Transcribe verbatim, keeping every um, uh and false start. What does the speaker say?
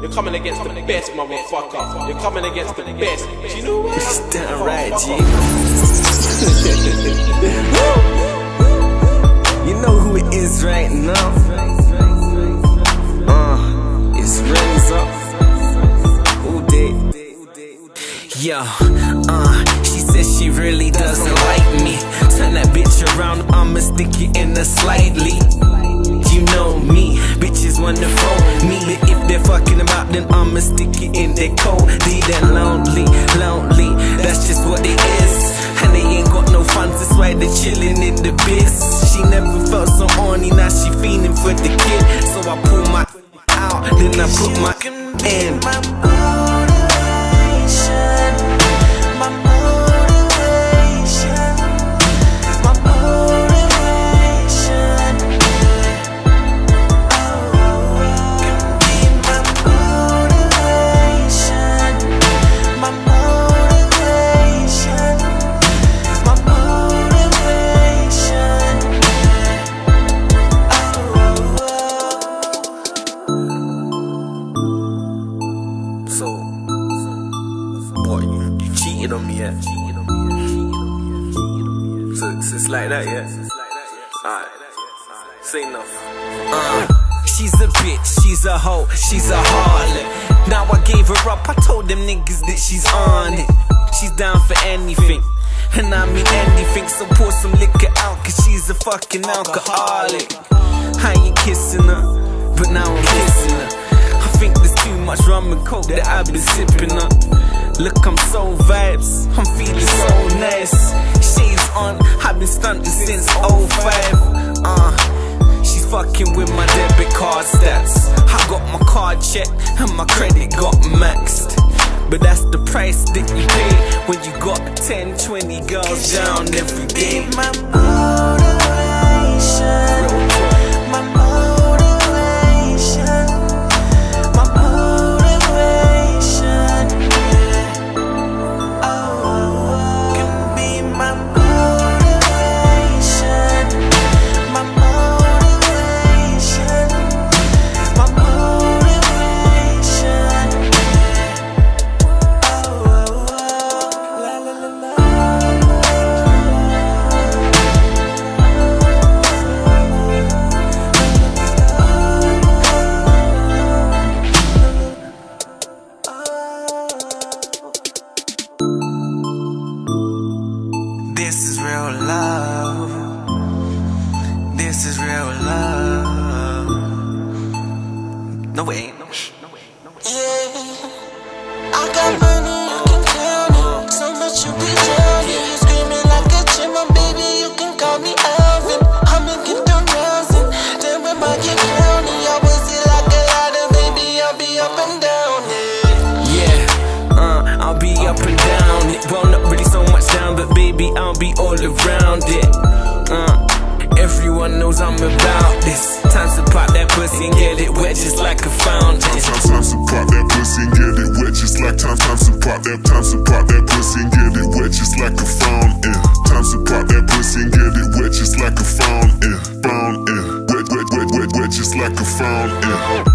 You're coming against the best, motherfucker. You're coming against the best. Do you know what? It's damn right, G. You know who it is right now. Uh, it's RenZa. All day. Yo, uh, she says she really doesn't like me. Turn that bitch around, I'ma stick it in her slightly. You know me, bitches wanna phone me. But if they're fucking about, then I'ma stick it in their cold. They're lonely, lonely, that's just what it is. And they ain't got no funds, that's why they're chilling in the biz. She never felt so horny, now she feeling for the kid. So I pull my out, then I put my in. So, what, you, you cheated on me, yeah? So, so it's like that, yeah? Alright, say enough. Uh, she's a bitch, she's a hoe, she's a harlot. Now I gave her up, I told them niggas that she's on it. She's down for anything, and I mean anything. So pour some liquor out, cause she's a fucking alcoholic. I ain't kissing her, but now I'm kissing her. I think there's too much rum and coke that I've been sipping up. Look, I'm so vibes, I'm feeling so nice. Shades on, I've been stunting since oh five. Uh, she's fucking with my debit card stats. I got my card checked and my credit got maxed. But that's the price that you pay when you got ten, twenty girls down every day. My motivation, my motivation, my motivation, yeah. Oh, can be my motivation, my motivation, my motivation, yeah. Oh, la la la la. This is real love. This is real love. No, it ain't. No, it ain't. Yeah, I got money, you can count it. So much you be drowning. You screaming like a chipmunk, baby, you can call me Alvin. I'ma get the rousing. Then when I get clowny, I was it like a ladder, baby, I'll be up and down it. Yeah, uh, I'll be up and down it. Well, not really so much down, but baby, I'll be all around it. Uh, everyone knows I'm about this. Time to pop that pussy and get it wet just like a fountain. Time, time, time to pop that pussy and get it wet just like time, time to pop that, time to pop that pussy and get it wet just like a fountain. Time to pop that pussy and get it wet just like a fountain. Fountain, wet, wet, wet, wet, wet just like a fountain.